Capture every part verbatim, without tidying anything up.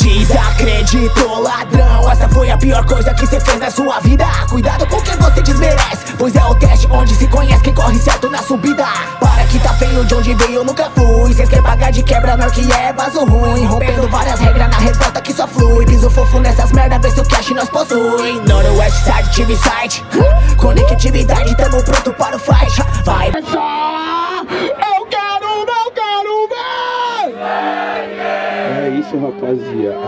Desacreditou, ladrão. Essa foi a pior coisa que cê fez na sua vida. Cuidado com quem você desmerece, pois é o teste onde se conhece quem corre certo na subida. Para que tá feio, de onde veio eu nunca fui. Cês quer pagar de quebra, não que é vaso ruim. Rompendo várias regras na revolta que só flui. Piso fofo nessas merda, vê se o cash nós possui. Noroeste Side, T V Site, conectividade, tamo pronto para o fight. Vai só, eu quero, não quero ver. É isso, rapaziada.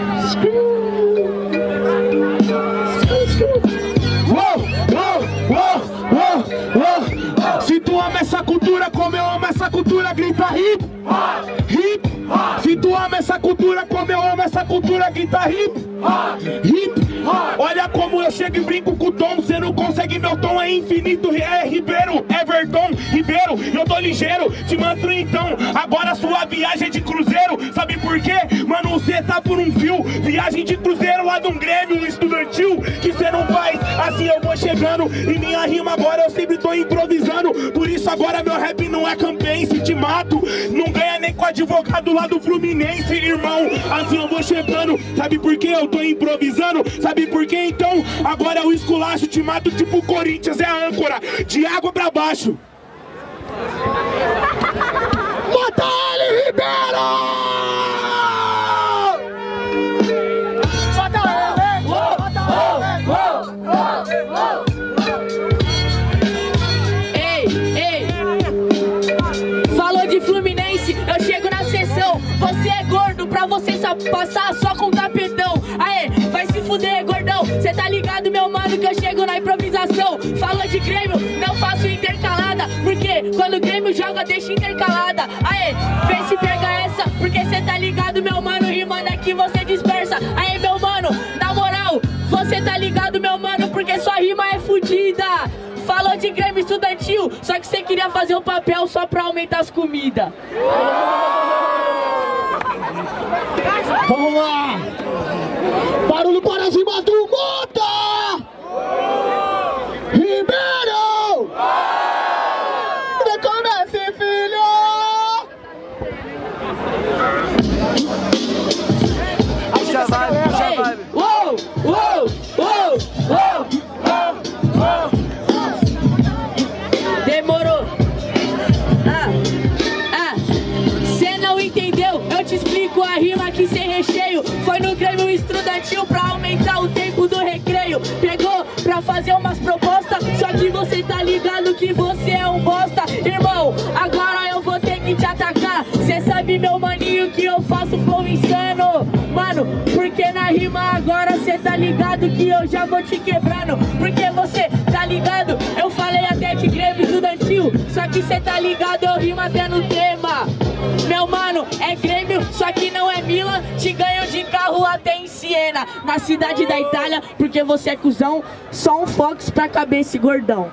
Se tu ama essa cultura como eu amo essa cultura, grita hip, hip. Se tu ama essa cultura como eu amo essa cultura, grita hip, hip. Olha como eu chego e brinco com o tom, cê não consegue, meu tom é infinito. É Ribeiro, Everton, Ribeiro, eu tô ligeiro, te mando então. Agora sua viagem é de cruzeiro, sabe por quê? Mano, cê tá por um fio. Viagem de cruzeiro lá de um Grêmio, um estudantil, que cê não faz. Assim eu vou chegando, e minha rima agora eu sempre tô improvisando. Por isso agora meu rap não é campaign, se te mato. Não ganha nem com advogado lá do Fluminense, irmão. Assim eu vou chegando, sabe por quê? Eu tô improvisando, sabe por quê? Então agora eu esculacho, te mato tipo o Corinthians é a âncora, de água pra baixo. Mata ele, Ribeiro! Você é gordo, pra você só passar só com tapetão. Aê, vai se fuder, gordão. Cê tá ligado, meu mano, que eu chego na improvisação. Fala de Grêmio, não faço intercalada, porque quando o Grêmio joga, deixa intercalada. Aê, vê se pega essa, porque cê tá ligado, meu mano, rimando aqui você dispersa. Aê, meu mano, na moral, você tá ligado, meu mano, porque sua rima é fudida. Falou de Grêmio estudantil, só que você queria fazer o papel só pra aumentar as comidas. Vamos lá! Barulho para as rimas do Mota! Ribeiro! Recomece, filho! Puxa a vibe, puxa a vibe! Uou! Uou! Uou! Uou! Demorou! Ah! Ah! Cê não entendeu? Eu te explico a rima aqui sem recheio. Foi no Grêmio estudantil pra aumentar o tempo do recreio. Pegou pra fazer umas propostas, só que você tá ligado que você é um bosta. Irmão, agora eu vou ter que te atacar. Cê sabe, meu maninho, que eu faço flow insano. Mano, porque na rima agora cê tá ligado que eu já vou te quebrando. Porque você tá ligado, eu falei até de Grêmio estudantil, só que cê tá ligado, eu rimo até no tema. Meu mano, é Grêmio, só que não é Milan. Te ganho de carro até em Siena, na cidade da Itália, porque você é cuzão. Só um Fox pra caber esse gordão.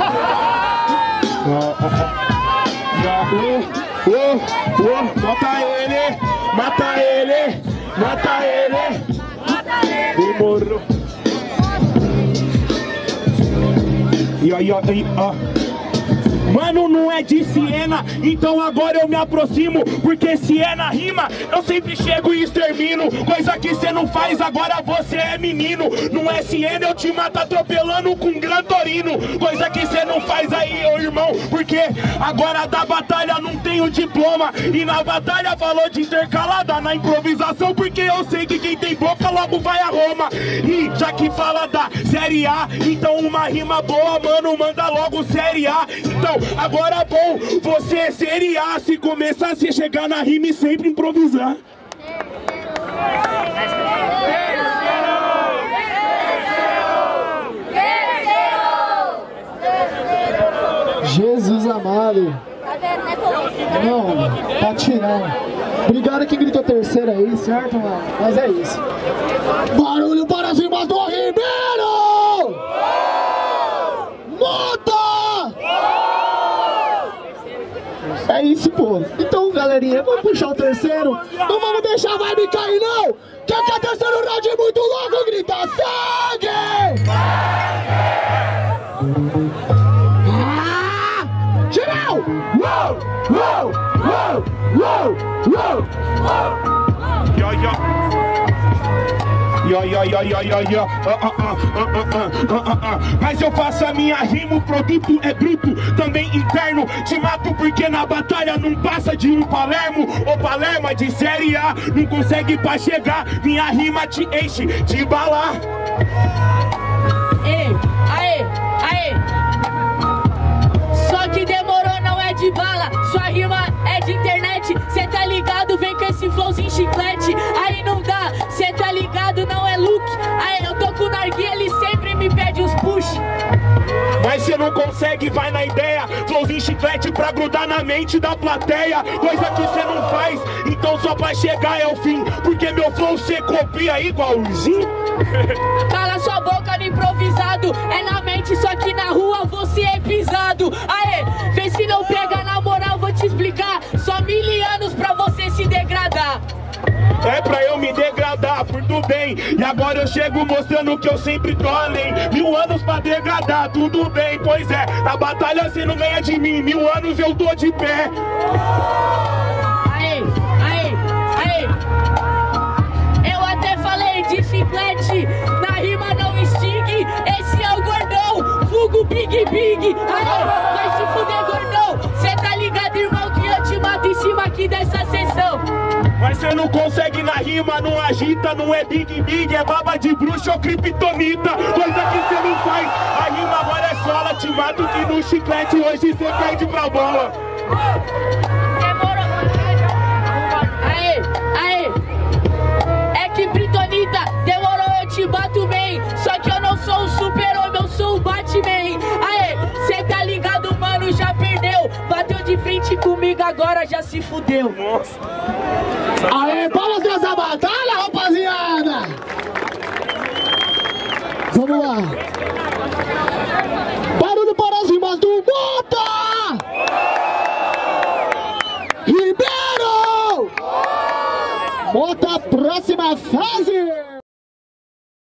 Mata ele, mata ele, mata ele, mata ele. Demorou. E aí, ó, ó. Mano, não é de Siena, então agora eu me aproximo, porque se é na rima, eu sempre chego e extermino. Coisa que cê não faz, agora você é menino. Não é Siena, eu te mato atropelando com Gran Torino. Coisa que cê não faz aí, ô irmão, porque agora da batalha não tenho diploma. E na batalha falou de intercalada, na improvisação, porque eu sei que quem tem boca logo vai a Roma. E já que fala da Série A, então uma rima boa, mano, manda logo Série A. Então agora bom, você seria se começar a se chegar na rima e sempre improvisar. Jesus amado! Não, tá tirando. Obrigado quem gritou terceira aí, certo, mano? Mas é isso. Barulho para as rimas do Ribeiro! Mota! É isso, pô. Então, galerinha, vamos puxar o terceiro. Não vamos deixar a vibe cair, não. Quem quer terceiro round muito louco, grita sangue! Ah! Geral! Uou! Uou! Uou! Uou! Uou! Yo, yo. Yo, yo, yo, yo, yo, yo. Uh, uh, uh, uh, uh, uh, uh, uh. Mas eu faço a minha rima, o produto é bruto, também interno. Te mato porque na batalha não passa de um Palermo. Ou Palermo é de série A, não consegue pra chegar. Minha rima te enche de bala. Ei, aê, aê. Só que demorou, não é de bala. Sua rima é de internet. Cê tá ligado, vem com esse flowzinho chiclete. Aí não dá, cê tá ligado, não é look. Aí eu tô com o narguilha, ele sempre me pede uns push. Mas cê não consegue, vai na ideia. Flowzinho chiclete pra grudar na mente da plateia. Coisa que cê não faz, então só pra chegar é o fim. Porque meu flow cê copia igualzinho. Cala sua boca no improvisado. É na mente, só que na rua você é pisado. Aê, vê se não pega na moral, vou te explicar. Só mil anos pra você se degradar. É pra eu me degradar, tudo bem. E agora eu chego mostrando que eu sempre tô além. Mil anos pra degradar, tudo bem. Pois é, na batalha cê não ganha de mim. Mil anos eu tô de pé. Aê, aê, aê. Eu até falei de chiclete, na rima não extingue. Esse é o gordão, vulgo Big Big. Aê, vai se fuder, gordão. Cê tá ligado, irmão, que eu te mato em cima aqui dessa sessão. Mas cê não consegue na rima, não agita, não é Big Big, é baba de bruxa ou criptonita. Coisa que cê não faz, a rima agora é sola. Te mato que no chiclete hoje cê perde pra bola. Demorou. Aê, aê. É que Britonita, demorou, eu te bato bem. Só que eu não sou o super-homem, eu sou o Batman. Aê, cê tá ligado, mano, já perdeu. Bateu de frente comigo, agora já se fudeu. Nossa. Aê, palmas dessa batalha, rapaziada! Vamos lá! Barulho para as rimas do Mota! Ribeiro! Mota, próxima fase!